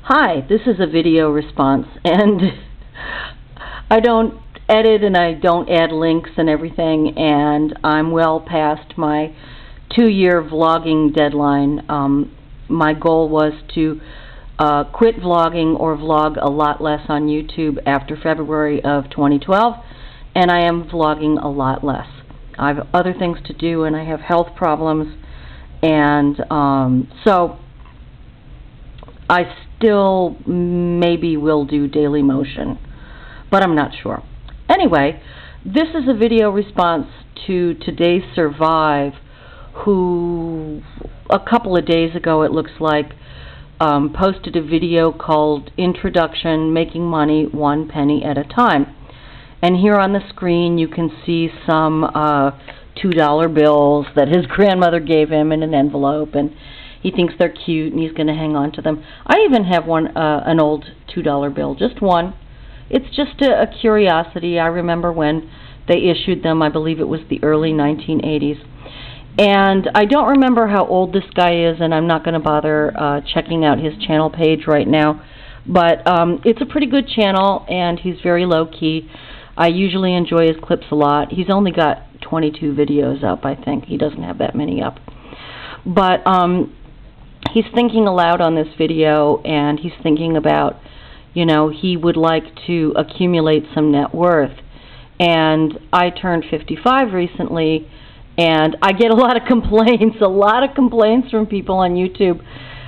Hi, this is a video response, and I don't edit and I don't add links and everything, and I'm well past my 2-year vlogging deadline. My goal was to quit vlogging or vlog a lot less on YouTube after February of 2012, and I am vlogging a lot less. I have other things to do and I have health problems, and so I still maybe will do daily motion, but I'm not sure. Anyway, this is a video response to TodaySurvive, who a couple of days ago, it looks like, posted a video called Introduction, Making Money 1 Penny at a Time. And here on the screen you can see some $2 bills that his grandmother gave him in an envelope, and he thinks they're cute and he's going to hang on to them. I even have one, an old $2 bill, just one. It's just a curiosity. I remember when they issued them. I believe it was the early 1980s. And I don't remember how old this guy is, and I'm not going to bother checking out his channel page right now. But it's a pretty good channel, and he's very low-key. I usually enjoy his clips a lot. He's only got 22 videos up, I think. He doesn't have that many up. But he's thinking aloud on this video, and he's thinking about, you know, he would like to accumulate some net worth. And I turned 55 recently, and I get a lot of complaints from people on YouTube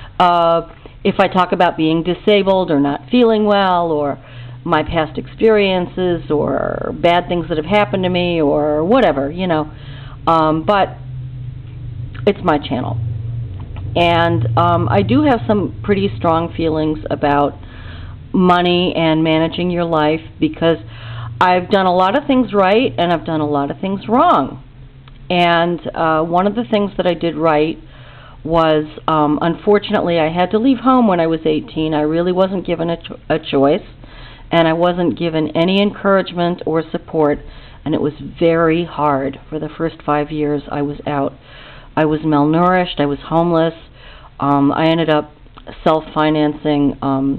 if I talk about being disabled or not feeling well, or my past experiences, or bad things that have happened to me, or whatever, you know. But it's my channel. And I do have some pretty strong feelings about money and managing your life, because I've done a lot of things right and I've done a lot of things wrong. And one of the things that I did right was, unfortunately, I had to leave home when I was 18. I really wasn't given a choice, and I wasn't given any encouragement or support, and it was very hard. For the first 5 years I was out, I was malnourished, I was homeless. I ended up self-financing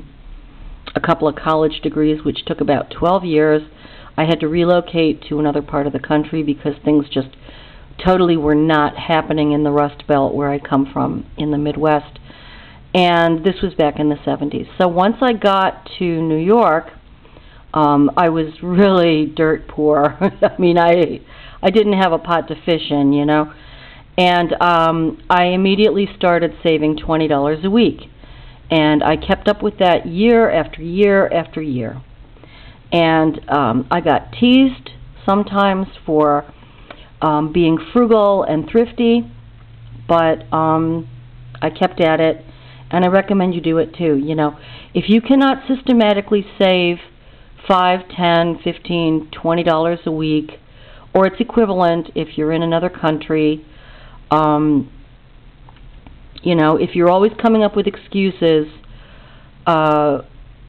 a couple of college degrees, which took about 12 years. I had to relocate to another part of the country because things just totally were not happening in the Rust Belt where I come from, in the Midwest. And this was back in the 70s. So once I got to New York, I was really dirt poor. I mean, I didn't have a pot to fish in, you know. And I immediately started saving $20 a week. And I kept up with that year after year after year. And I got teased sometimes for being frugal and thrifty, but I kept at it, and I recommend you do it too. You know, if you cannot systematically save $5, $10, $15, $20 a week, or its equivalent if you're in another country, you know, if you're always coming up with excuses, I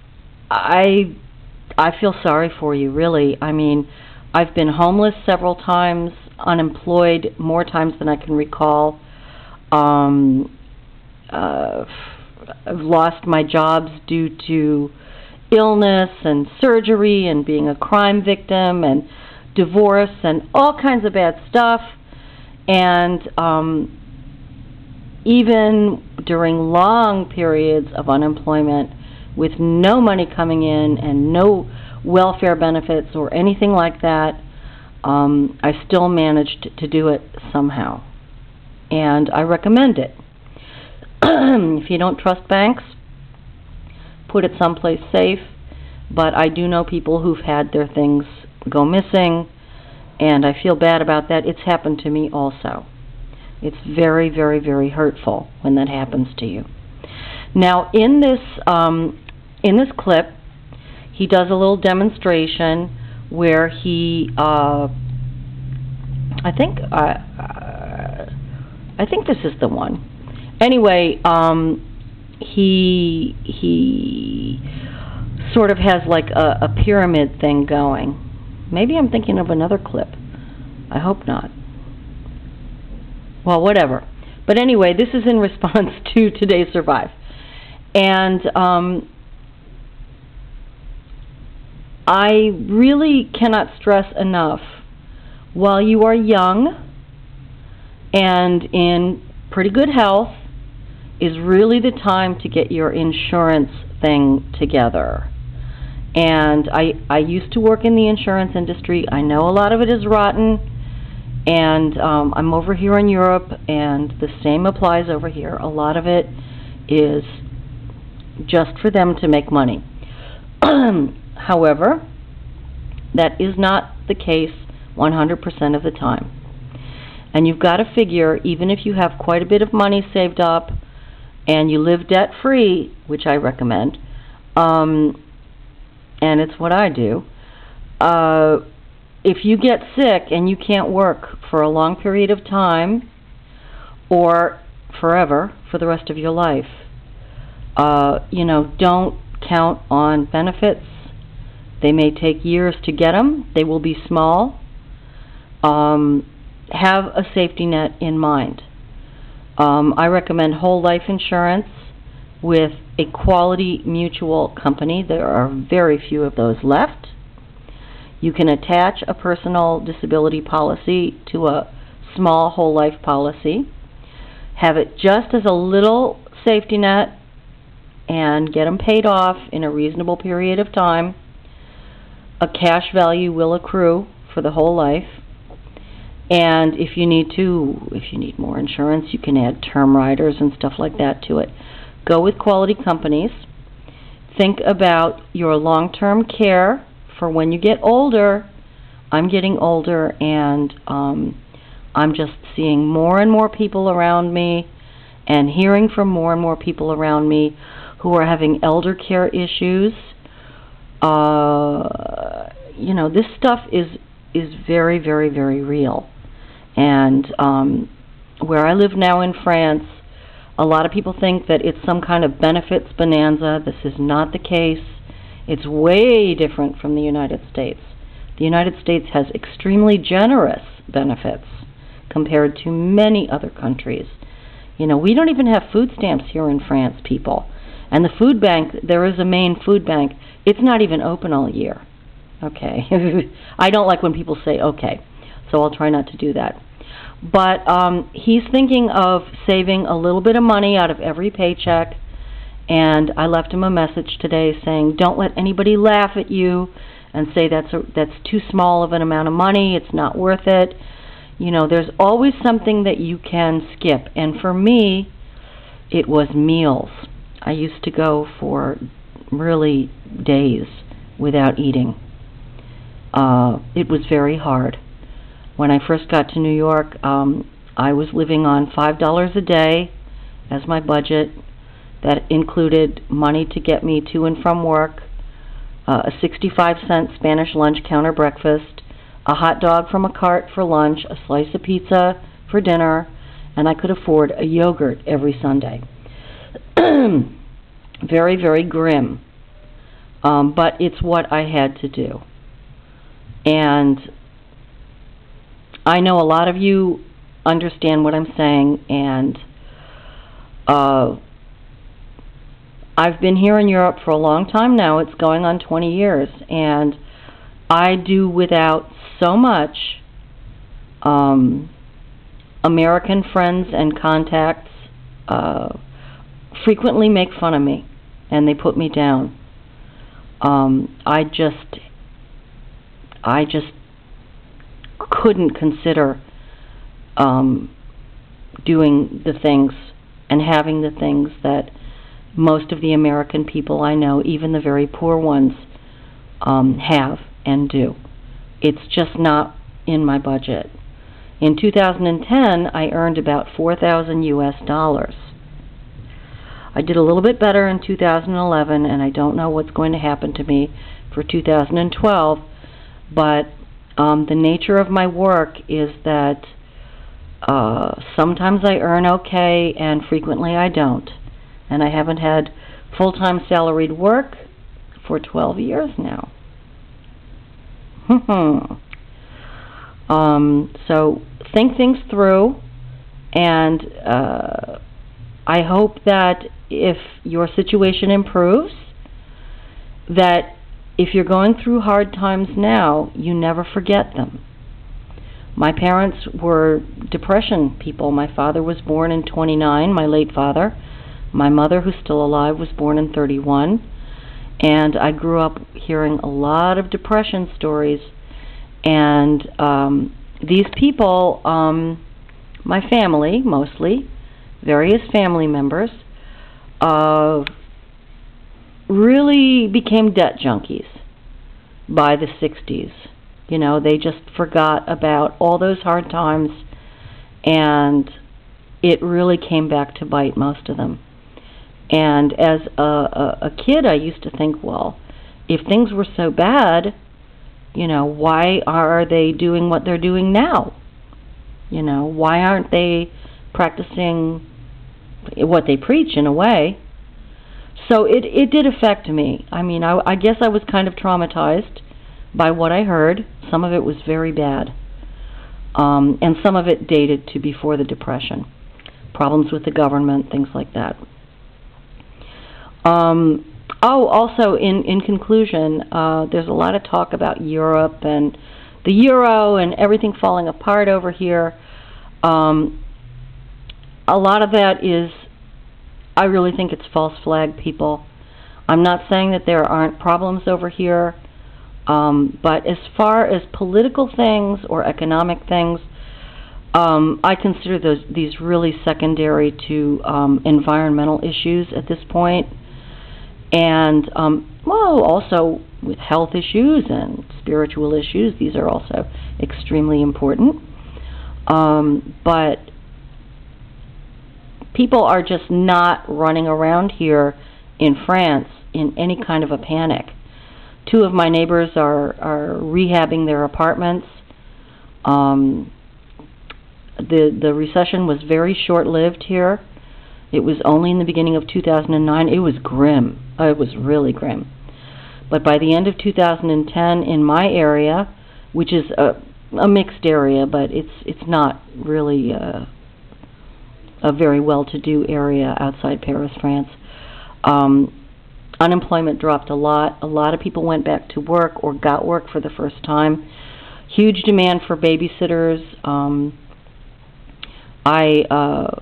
feel sorry for you, really. I mean, I've been homeless several times, unemployed more times than I can recall. I've lost my jobs due to illness and surgery and being a crime victim and divorce and all kinds of bad stuff. And even during long periods of unemployment with no money coming in and no welfare benefits or anything like that, I still managed to do it somehow. And I recommend it. If you don't trust banks, put it someplace safe. But I do know people who've had their things go missing, and I feel bad about that. It's happened to me also. It's very, very, very hurtful when that happens to you. Now, in this clip, he does a little demonstration where he, I think this is the one. Anyway, he sort of has like a pyramid thing going. Maybe I'm thinking of another clip. I hope not. Well, whatever. But anyway, this is in response to TodaySurvive. And I really cannot stress enough, while you are young and in pretty good health, is really the time to get your insurance thing together. And I used to work in the insurance industry. I know a lot of it is rotten, and I'm over here in Europe, and the same applies over here. A lot of it is just for them to make money. However, that is not the case 100% of the time. And you've got to figure, even if you have quite a bit of money saved up and you live debt-free, which I recommend, and it's what I do, if you get sick and you can't work for a long period of time or forever, for the rest of your life, don't count on benefits. They may take years to get them. They will be small. Have a safety net in mind. I recommend whole life insurance with a quality mutual company. There are very few of those left. You can attach a personal disability policy to a small whole life policy. Have it just as a little safety net and get them paid off in a reasonable period of time. A cash value will accrue for the whole life. And if you need more insurance, you can add term riders and stuff like that to it. Go with quality companies. Think about your long-term care for when you get older. I'm getting older, and I'm just seeing more and more people around me and hearing from more and more people around me who are having elder care issues. This stuff is very, very, very real. And where I live now in France, a lot of people think that it's some kind of benefits bonanza. This is not the case. It's way different from the United States. The United States has extremely generous benefits compared to many other countries. We don't even have food stamps here in France, people. And the food bank, there is a main food bank. It's not even open all year. Okay. I don't like when people say okay, so I'll try not to do that. But he's thinking of saving a little bit of money out of every paycheck, and I left him a message today saying, don't let anybody laugh at you and say that's too small of an amount of money, it's not worth it. There's always something that you can skip. And for me, it was meals. I used to go for really days without eating. It was very hard. When I first got to New York, I was living on $5 a day as my budget. That included money to get me to and from work, a 65-cent Spanish lunch counter breakfast, a hot dog from a cart for lunch, a slice of pizza for dinner, and I could afford a yogurt every Sunday. Very, very grim. But it's what I had to do. And I know a lot of you understand what I'm saying, and I've been here in Europe for a long time now. It's going on 20 years, and I do without so much. American friends and contacts frequently make fun of me, and they put me down. I just couldn't consider doing the things and having the things that most of the American people I know, even the very poor ones, have and do. It's just not in my budget. In 2010, I earned about $4,000 US. I did a little bit better in 2011, and I don't know what's going to happen to me for 2012, but the nature of my work is that sometimes I earn okay and frequently I don't. And I haven't had full-time salaried work for 12 years now. So think things through, and I hope that if your situation improves, that if you're going through hard times now, you never forget them. My parents were Depression people. My father was born in 29, my late father. My mother, who's still alive, was born in 31. And I grew up hearing a lot of Depression stories. And these people, my family mostly, various family members, really became debt junkies by the 60s. You know, they just forgot about all those hard times, and it really came back to bite most of them. And as a kid, I used to think, well, if things were so bad, you know, why are they doing what they're doing now? You know, why aren't they practicing what they preach in a way? So it did affect me. I mean, I guess I was kind of traumatized by what I heard. Some of it was very bad. And some of it dated to before the Depression. Problems with the government, things like that. Also, in conclusion, there's a lot of talk about Europe and the euro and everything falling apart over here. A lot of that is, I really think it's false flag people. I'm not saying that there aren't problems over here, but as far as political things or economic things, I consider these really secondary to environmental issues at this point. And, well, also with health issues and spiritual issues, these are also extremely important. But people are just not running around here in France in any kind of a panic. Two of my neighbors are rehabbing their apartments. The recession was very short-lived here. It was only in the beginning of 2009. It was grim. It was really grim. But by the end of 2010, in my area, which is a mixed area, but it's not really a very well-to-do area outside Paris, France, unemployment dropped a lot. A lot of people went back to work or got work for the first time. Huge demand for babysitters. I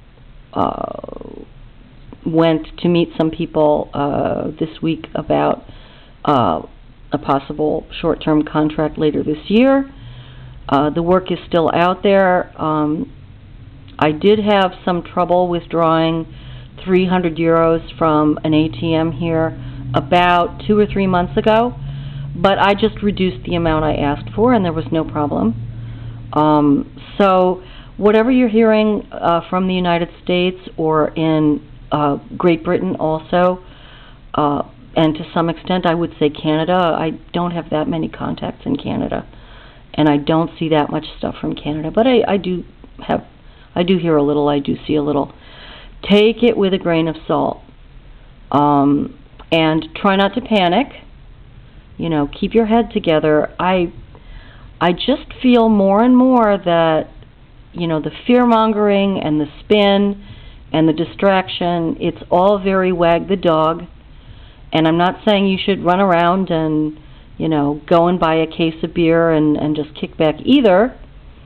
went to meet some people this week about a possible short-term contract later this year. The work is still out there. I did have some trouble withdrawing 300 euros from an ATM here about 2 or 3 months ago, but I just reduced the amount I asked for and there was no problem. So whatever you're hearing from the United States or in Great Britain also, and to some extent I would say Canada, I don't have that many contacts in Canada, and I don't see that much stuff from Canada, but I do hear a little, I do see a little. Take it with a grain of salt, and try not to panic. You know, keep your head together. I just feel more and more that, you know, the fear-mongering and the spin and the distraction, it's all very wag the dog. And I'm not saying you should run around and, you know, go and buy a case of beer and just kick back either.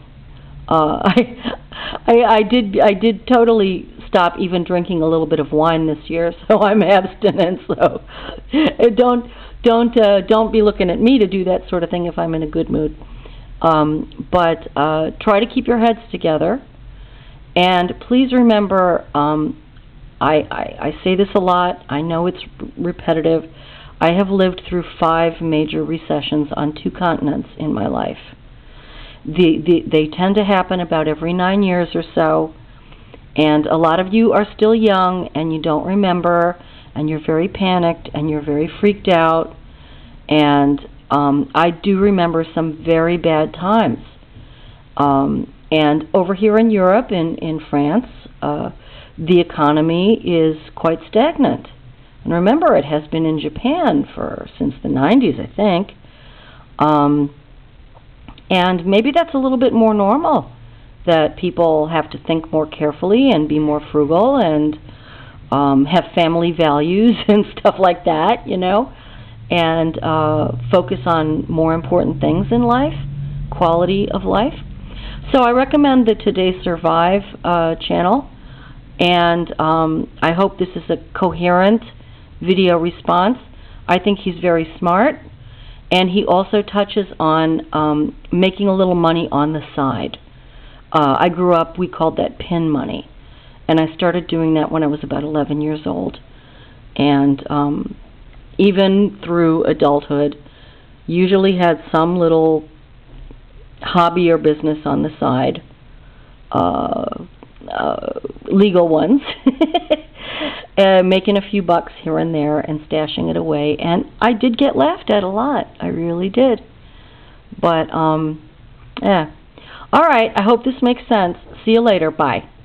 I did totally stop even drinking a little bit of wine this year, so I'm abstinent. So don't be looking at me to do that sort of thing if I'm in a good mood. But try to keep your heads together, and please remember, I say this a lot, I know it's repetitive, I have lived through 5 major recessions on 2 continents in my life. They tend to happen about every 9 years or so, and a lot of you are still young and you don't remember, and you're very panicked and you're very freaked out, and I do remember some very bad times. And over here in Europe, in France, the economy is quite stagnant. And remember, it has been in Japan since the 90s, I think. And maybe that's a little bit more normal that people have to think more carefully and be more frugal and have family values and stuff like that, you know, and focus on more important things in life, quality of life. So I recommend the TodaySurvive channel, and I hope this is a coherent video response. I think he's very smart, and he also touches on making a little money on the side. I grew up, we called that pin money, and I started doing that when I was about 11 years old. And even through adulthood, usually had some little hobby or business on the side, legal ones, making a few bucks here and there and stashing it away. And I did get laughed at a lot. I really did. But, yeah. All right, I hope this makes sense. See you later. Bye.